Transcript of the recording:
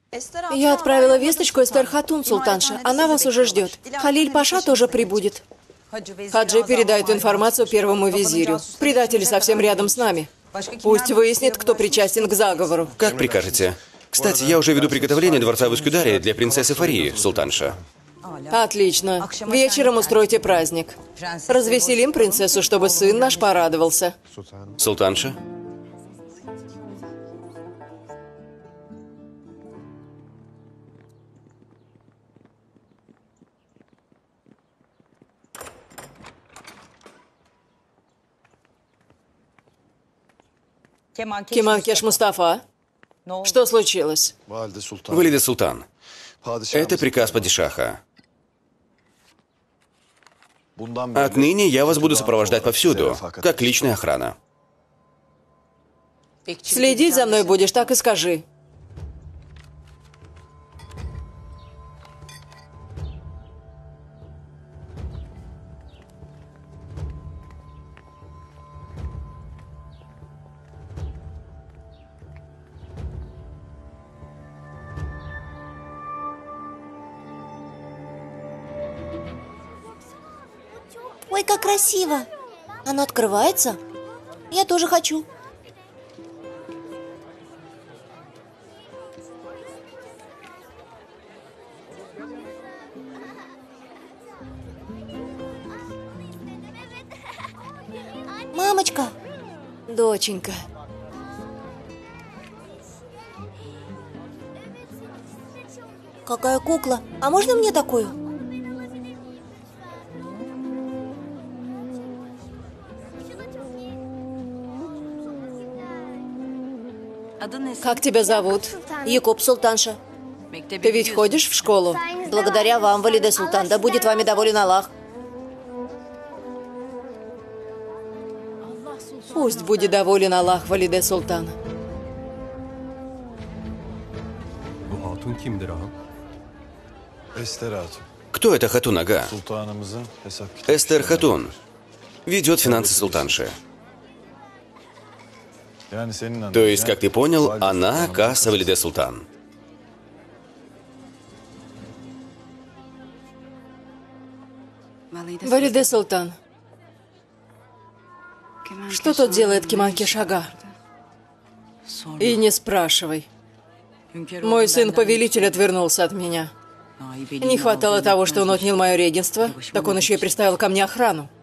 Я отправила весточку Эстер Хатун, султанша. Она вас уже ждет. Халиль Паша тоже прибудет. Хаджи передает информацию первому визирю. Предатели совсем рядом с нами. Пусть выяснит, кто причастен к заговору. Как прикажете. Кстати, я уже веду приготовление дворца в Искюдаре для принцессы Фарии, султанша. Отлично. Вечером устройте праздник. Развеселим принцессу, чтобы сын наш порадовался. Султанша? Кеманкеш Мустафа, что случилось? Валиде Султан. Это приказ падишаха. Отныне я вас буду сопровождать повсюду, как личная охрана. Следить за мной будешь, так и скажи. Ой, как красиво! Оно открывается? Я тоже хочу. Мамочка! Доченька. Какая кукла! А можно мне такую? Как тебя зовут? Якуб, султанша. Ты ведь ходишь в школу? Благодаря вам, Валиде Султан, да будет вами доволен Аллах. Пусть будет доволен Аллах, Валиде Султан. Кто это Хатун Ага? Эстер Хатун. Ведет финансы султанши. То есть, как ты понял, она касса Валиде Султан. Валиде Султан. Что тут делает Кеманкеш Ага? И не спрашивай. Мой сын-повелитель отвернулся от меня. Не хватало того, что он отнял мое регенство, так он еще и приставил ко мне охрану.